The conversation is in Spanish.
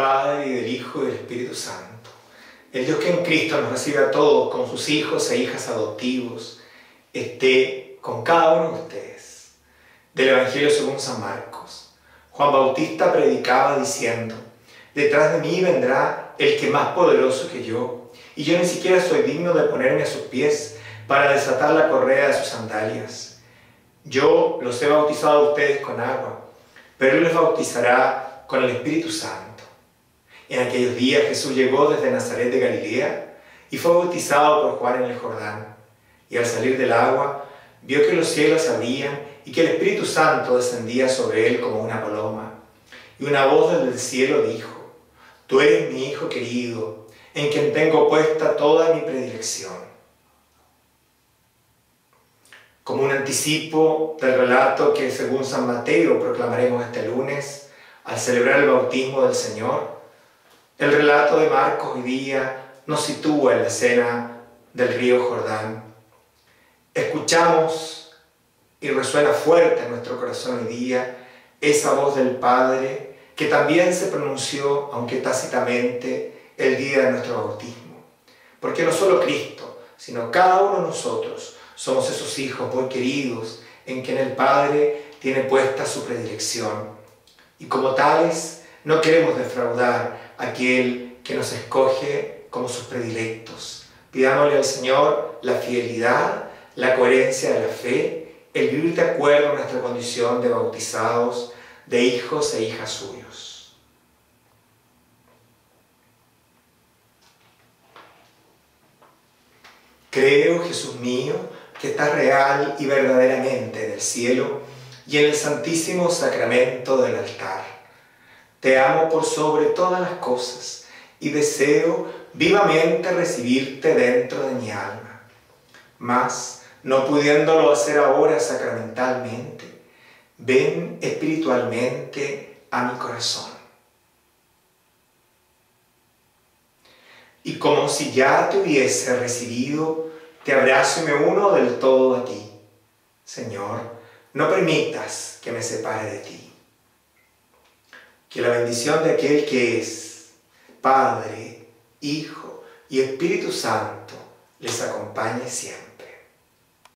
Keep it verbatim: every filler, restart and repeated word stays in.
Padre, y del Hijo, y del Espíritu Santo. El Dios que en Cristo nos recibe a todos como sus hijos e hijas adoptivos, esté con cada uno de ustedes. Del Evangelio según San Marcos. Juan Bautista predicaba diciendo: detrás de mí vendrá el que más poderoso que yo, y yo ni siquiera soy digno de ponerme a sus pies para desatar la correa de sus sandalias. Yo los he bautizado a ustedes con agua, pero Él les bautizará con el Espíritu Santo. En aquellos días Jesús llegó desde Nazaret de Galilea y fue bautizado por Juan en el Jordán. Y al salir del agua, vio que los cielos se abrían y que el Espíritu Santo descendía sobre él como una paloma. Y una voz desde el cielo dijo: tú eres mi Hijo querido, en quien tengo puesta toda mi predilección. Como un anticipo del relato que según San Mateo proclamaremos este lunes, al celebrar el bautismo del Señor, el relato de Marcos hoy día nos sitúa en la escena del río Jordán. Escuchamos y resuena fuerte en nuestro corazón hoy día esa voz del Padre que también se pronunció, aunque tácitamente, el día de nuestro bautismo. Porque no solo Cristo, sino cada uno de nosotros somos esos hijos muy queridos en quien el Padre tiene puesta su predilección. Y como tales, no queremos defraudar a aquel que nos escoge como sus predilectos. Pidámosle al Señor la fidelidad, la coherencia de la fe, el vivir de acuerdo a nuestra condición de bautizados, de hijos e hijas suyos. Creo, Jesús mío, que estás real y verdaderamente en el cielo y en el santísimo sacramento del altar. Te amo por sobre todas las cosas y deseo vivamente recibirte dentro de mi alma. Mas, no pudiéndolo hacer ahora sacramentalmente, ven espiritualmente a mi corazón. Y como si ya te hubiese recibido, te abrazo y me uno del todo a ti. Señor, no permitas que me separe de ti. Que la bendición de aquel que es Padre, Hijo y Espíritu Santo les acompañe siempre.